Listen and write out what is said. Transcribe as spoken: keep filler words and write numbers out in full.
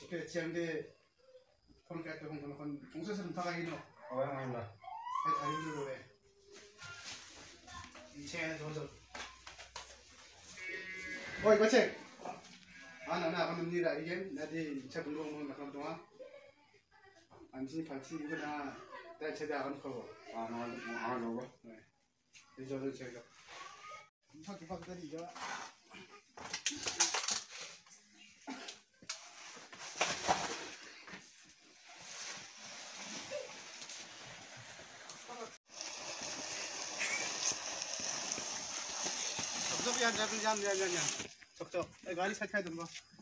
그 지한데 그런 게 또 그런 건 동서스름 타가이노. 어, 형 몰라. 왜 다른 줄로 왜? 이 책에 저저. 어 이거 책. 아 나나 아까 니라 이게 나디 책 공부하는 그런 동안 안진 파티 이거나 내 제대 안 하고. 아, 나 안 하고. 네. 이 저도 제가. 이렇게 박들이 이거. 적적이 한 잔, 잔, 잔, 잔, 적적. 가리 살펴야 되는 거.